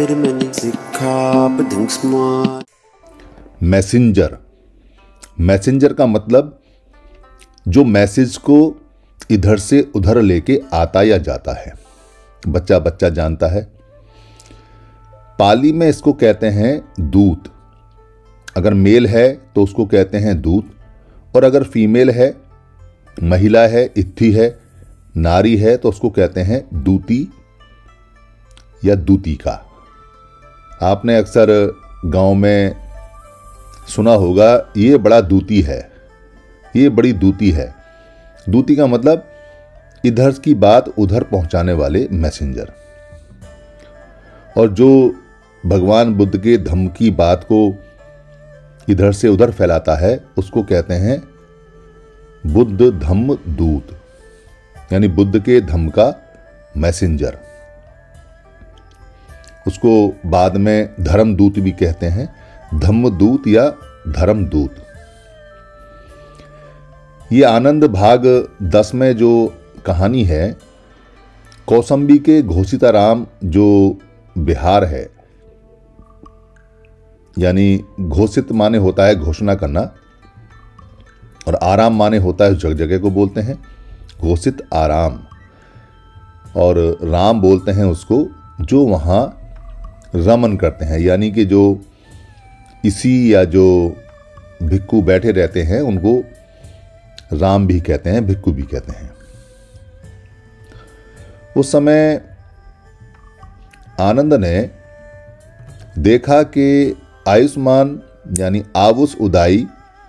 Messenger. Messenger का मतलब जो मैसेज को इधर से उधर लेके आता या जाता है, बच्चा बच्चा जानता है। पाली में इसको कहते हैं दूत। अगर मेल है तो उसको कहते हैं दूत, और अगर फीमेल है, महिला है, इत्थी है, नारी है, तो उसको कहते हैं दूती या दूतिका। आपने अक्सर गांव में सुना होगा, ये बड़ा दूती है, ये बड़ी दूती है। दूती का मतलब इधर की बात उधर पहुंचाने वाले मैसेंजर। और जो भगवान बुद्ध के धम्म की बात को इधर से उधर फैलाता है उसको कहते हैं बुद्ध धम्म दूत, यानी बुद्ध के धम्म का मैसेंजर। उसको बाद में धर्म दूत भी कहते हैं, धम्म दूत या धर्म दूत। ये आनंद भाग 10 में जो कहानी है, कौसंबी के घोषिताराम जो बिहार है, यानी घोषित माने होता है घोषणा करना, और आराम माने होता है जगह जगह को बोलते हैं घोषित आराम, और राम बोलते हैं उसको जो वहाँ रमन करते हैं, यानी कि जो इसी या जो भिक्खु बैठे रहते हैं उनको राम भी कहते हैं, भिक्खु भी कहते हैं। उस समय आनंद ने देखा कि आयुष्मान यानी आवुस उदाई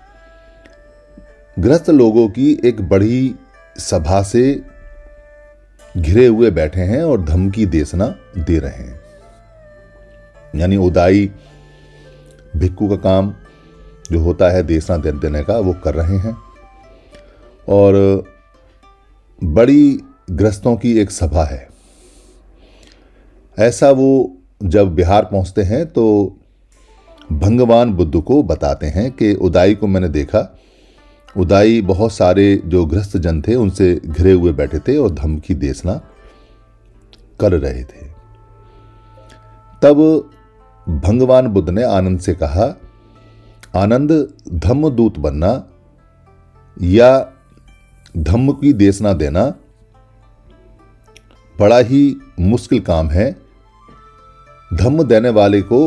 गृहस्थ लोगों की एक बड़ी सभा से घिरे हुए बैठे हैं और धम्म की देशना दे रहे हैं। यानी उदाई भिक्खु का काम जो होता है देशना देने का, वो कर रहे हैं, और बड़ी गृहस्थों की एक सभा है। ऐसा वो जब बिहार पहुंचते हैं तो भगवान बुद्ध को बताते हैं कि उदाई को मैंने देखा। उदाई बहुत सारे जो गृहस्थ जन थे उनसे घिरे हुए बैठे थे और धम्म की देशना कर रहे थे। तब भगवान बुद्ध ने आनंद से कहा, आनंद, धम्म दूत बनना या धम्म की देशना देना बड़ा ही मुश्किल काम है। धम्म देने वाले को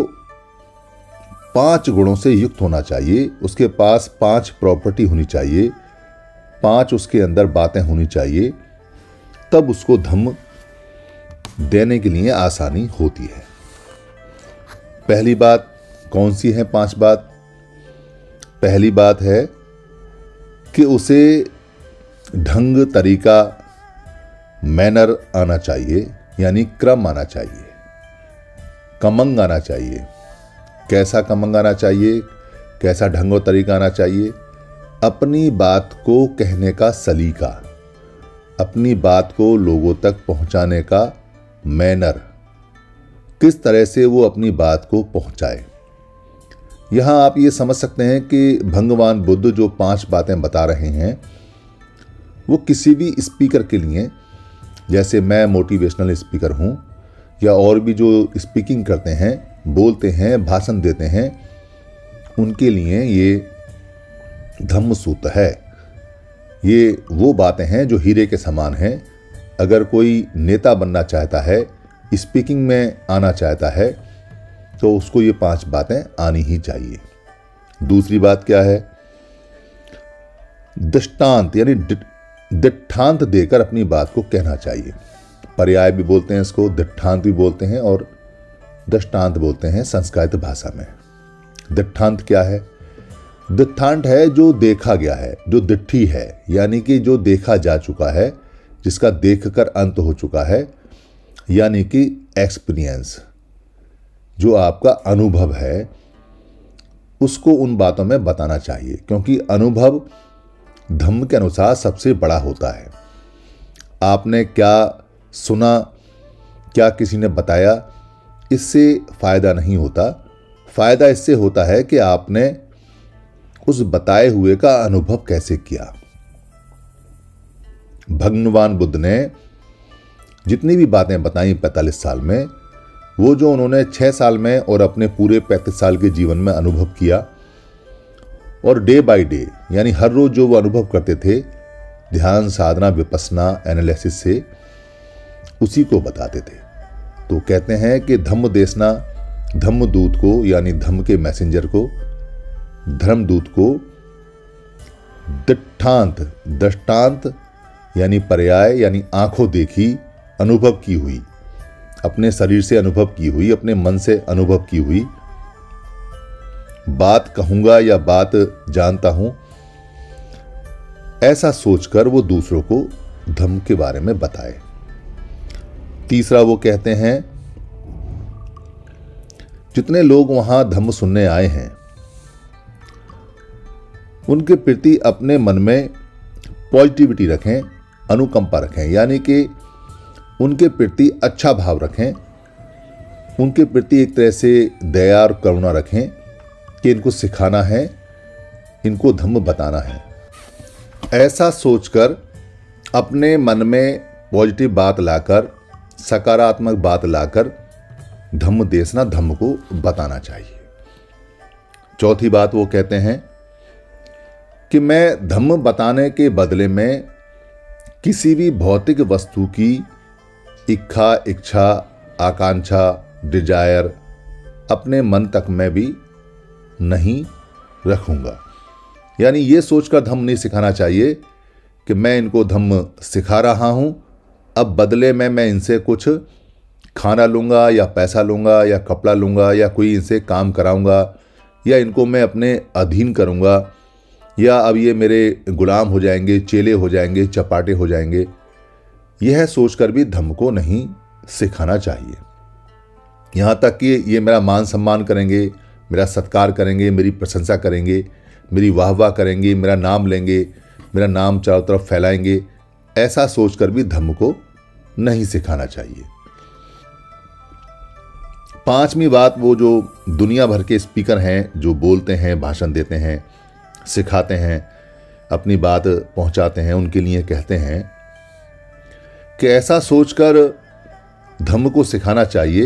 5 गुणों से युक्त होना चाहिए, उसके पास 5 प्रॉपर्टी होनी चाहिए, 5 उसके अंदर बातें होनी चाहिए, तब उसको धम्म देने के लिए आसानी होती है। पहली बात कौन सी है? 5 बात। पहली बात है कि उसे ढंग, तरीका, मैनर आना चाहिए, यानी क्रम आना चाहिए, कमंग आना चाहिए। कैसा कमंग आना चाहिए, कैसा ढंग और तरीका आना चाहिए? अपनी बात को कहने का सलीका, अपनी बात को लोगों तक पहुंचाने का मैनर, किस तरह से वो अपनी बात को पहुंचाए। यहां आप ये समझ सकते हैं कि भगवान बुद्ध जो 5 बातें बता रहे हैं वो किसी भी स्पीकर के लिए, जैसे मैं मोटिवेशनल स्पीकर हूं या और भी जो स्पीकिंग करते हैं, बोलते हैं, भाषण देते हैं, उनके लिए ये धम्म सूत्र है। ये वो बातें हैं जो हीरे के समान हैं। अगर कोई नेता बनना चाहता है, स्पीकिंग में आना चाहता है, तो उसको ये 5 बातें आनी ही चाहिए। दूसरी बात क्या है? दृष्टांत, यानी दिट्ठांत देकर अपनी बात को कहना चाहिए। पर्याय भी बोलते हैं इसको, दिट्ठांत भी बोलते हैं और दृष्टांत बोलते हैं संस्कृत भाषा में। दिट्ठांत क्या है? दिट्ठांत है जो देखा गया है, जो दिट्ठी है, यानी कि जो देखा जा चुका है, जिसका देखकर अंत हो चुका है, यानी कि एक्सपीरियंस, जो आपका अनुभव है, उसको उन बातों में बताना चाहिए, क्योंकि अनुभव धम्म के अनुसार सबसे बड़ा होता है। आपने क्या सुना, क्या किसी ने बताया, इससे फायदा नहीं होता। फायदा इससे होता है कि आपने उस बताए हुए का अनुभव कैसे किया। भगवान बुद्ध ने जितनी भी बातें बताई 45 साल में, वो जो उन्होंने 6 साल में और अपने पूरे 35 साल के जीवन में अनुभव किया, और डे बाय डे यानी हर रोज जो वो अनुभव करते थे ध्यान, साधना, विपस्सना, एनालिसिस से, उसी को बताते थे। तो कहते हैं कि धम्म देसना, धम्मदूत को यानी धम्म के मैसेंजर को, धर्मदूत को दिट्ठांत, दृष्टांत यानी पर्याय यानी आंखों देखी, अनुभव की हुई, अपने शरीर से अनुभव की हुई, अपने मन से अनुभव की हुई बात कहूंगा या बात जानता हूं, ऐसा सोचकर वो दूसरों को धम्म के बारे में बताए। तीसरा वो कहते हैं जितने लोग वहां धम्म सुनने आए हैं उनके प्रति अपने मन में पॉजिटिविटी रखें, अनुकंपा रखें, यानी कि उनके प्रति अच्छा भाव रखें, उनके प्रति एक तरह से दया और करुणा रखें कि इनको सिखाना है, इनको धम्म बताना है। ऐसा सोचकर अपने मन में पॉजिटिव बात लाकर, सकारात्मक बात लाकर धम्म देसना, धम्म को बताना चाहिए। चौथी बात वो कहते हैं कि मैं धम्म बताने के बदले में किसी भी भौतिक वस्तु की इच्छा, आकांक्षा, डिजायर अपने मन तक में भी नहीं रखूंगा। यानी ये सोचकर धम्म नहीं सिखाना चाहिए कि मैं इनको धम्म सिखा रहा हूं, अब बदले में मैं इनसे कुछ खाना लूंगा या पैसा लूंगा या कपड़ा लूंगा या कोई इनसे काम कराऊंगा या इनको मैं अपने अधीन करूंगा या अब ये मेरे गुलाम हो जाएंगे, चेले हो जाएंगे, चपाटे हो जाएंगे। यह सोचकर भी धम्म को नहीं सिखाना चाहिए। यहां तक कि ये मेरा मान सम्मान करेंगे, मेरा सत्कार करेंगे, मेरी प्रशंसा करेंगे, मेरी वाहवाह करेंगे, मेरा नाम लेंगे, मेरा नाम चारों तरफ फैलाएंगे, ऐसा सोचकर भी धम्म को नहीं सिखाना चाहिए। पांचवी बात, वो जो दुनिया भर के स्पीकर हैं जो बोलते हैं, भाषण देते हैं, सिखाते हैं, अपनी बात पहुंचाते हैं, उनके लिए कहते हैं कि ऐसा सोचकर धम्म को सिखाना चाहिए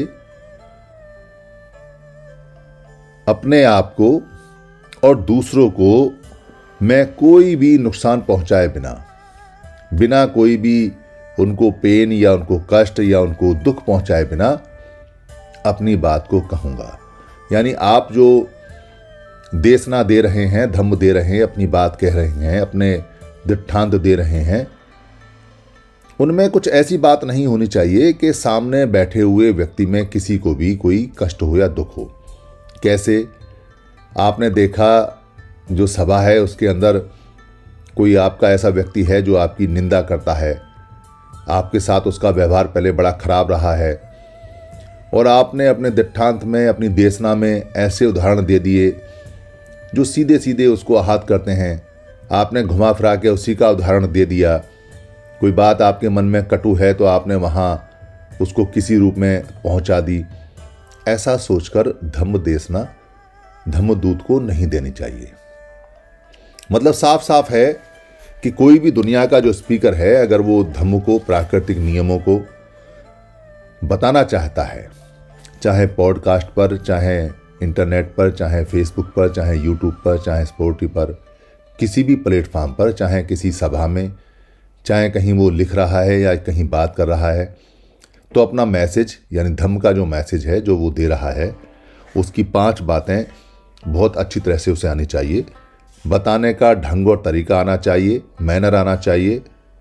अपने आप को और दूसरों को मैं कोई भी नुकसान पहुंचाए बिना कोई भी उनको पेन या उनको कष्ट या उनको दुख पहुंचाए बिना अपनी बात को कहूंगा। यानी आप जो देसना दे रहे हैं, धम्म दे रहे हैं, अपनी बात कह रहे हैं, अपने दृष्टांत दे रहे हैं, उनमें कुछ ऐसी बात नहीं होनी चाहिए कि सामने बैठे हुए व्यक्ति में किसी को भी कोई कष्ट हो या दुख हो। कैसे? आपने देखा जो सभा है उसके अंदर कोई आपका ऐसा व्यक्ति है जो आपकी निंदा करता है, आपके साथ उसका व्यवहार पहले बड़ा खराब रहा है और आपने अपने दृष्टांत में, अपनी देशना में ऐसे उदाहरण दे दिए जो सीधे सीधे उसको आहत करते हैं। आपने घुमा फिरा के उसी का उदाहरण दे दिया। कोई बात आपके मन में कटु है तो आपने वहाँ उसको किसी रूप में पहुँचा दी। ऐसा सोचकर धम्म देसना धम्मदूत को नहीं देनी चाहिए। मतलब साफ साफ है कि कोई भी दुनिया का जो स्पीकर है, अगर वो धम्म को, प्राकृतिक नियमों को बताना चाहता है, चाहे पॉडकास्ट पर, चाहे इंटरनेट पर, चाहे फेसबुक पर, चाहे यूट्यूब पर, चाहे स्पोर्टी पर, किसी भी प्लेटफॉर्म पर, चाहे किसी सभा में, चाहे कहीं वो लिख रहा है या कहीं बात कर रहा है, तो अपना मैसेज यानी धम्म का जो मैसेज है जो वो दे रहा है, उसकी 5 बातें बहुत अच्छी तरह से उसे आनी चाहिए। बताने का ढंग और तरीका आना चाहिए, मैनर आना चाहिए।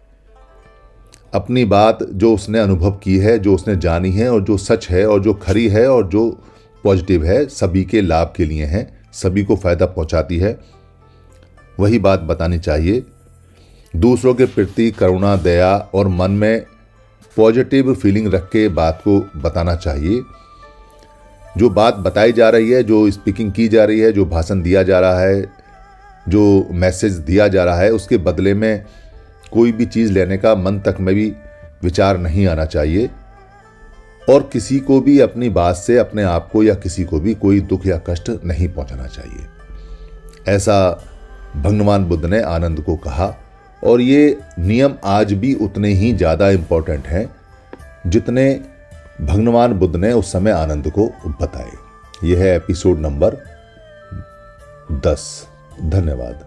अपनी बात जो उसने अनुभव की है, जो उसने जानी है और जो सच है और जो खरी है और जो पॉजिटिव है, सभी के लाभ के लिए है, सभी को फ़ायदा पहुंचाती है, वही बात बतानी चाहिए। दूसरों के प्रति करुणा, दया और मन में पॉजिटिव फीलिंग रख के बात को बताना चाहिए। जो बात बताई जा रही है, जो स्पीकिंग की जा रही है, जो भाषण दिया जा रहा है, जो मैसेज दिया जा रहा है, उसके बदले में कोई भी चीज़ लेने का मन तक में भी विचार नहीं आना चाहिए और किसी को भी अपनी बात से अपने आप को या किसी को भी कोई दुख या कष्ट नहीं पहुंचाना चाहिए। ऐसा भगवान बुद्ध ने आनंद को कहा और ये नियम आज भी उतने ही ज़्यादा इम्पोर्टेंट हैं जितने भगवान बुद्ध ने उस समय आनंद को बताए। यह है एपिसोड नंबर 10। धन्यवाद।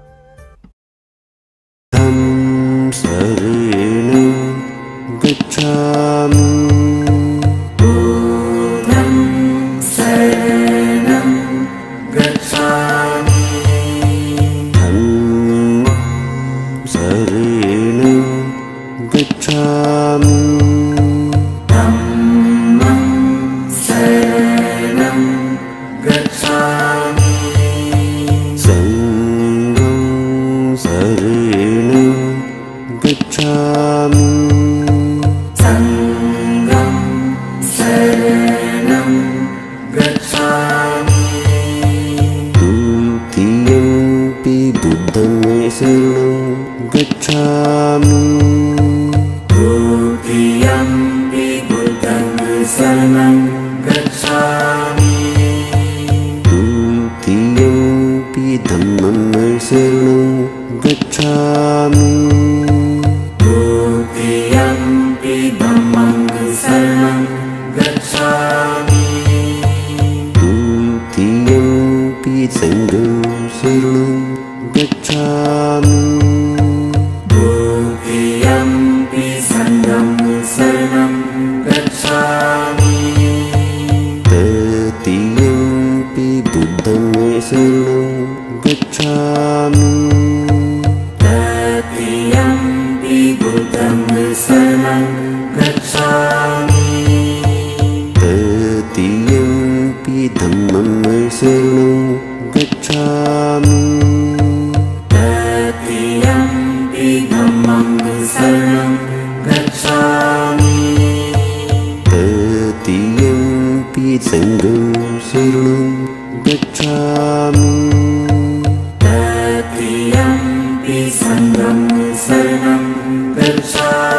शरणं गच्छामि। बुद्धं शरणं गच्छामि। धम्मं शरणं गच्छामि। धम्मं शरणं गच्छामि। संघं शरणं गच्छामि। संघं शरणं गच्छामि। द्वितीयंपि बुद्धं शरणं गच्छामि। द्वितीयंपि बुद्धं शरणं गच्छामि। द्वितीयंपि धम्मं शरणं गच्छामि। द्वितीयंपि धम्मं शरणं गच्छामि। द्वितीयंपि संघं शरणं गच्छामि। द्वितीयंपि संघं शरणं गच्छामि। तृतीयंपि बुद्धं शरणं गच्छामि। तृतीयंपि बुद्धं शरणं गच्छामि। तृतीयंपि धम्मं शरणं गच्छामि। तृतीयंपि धम्मं शरणं गच्छामि। तृतीयंपि संघं शरणं गच्छामि। तृतीयंपि संघं शरणं गच्छामि।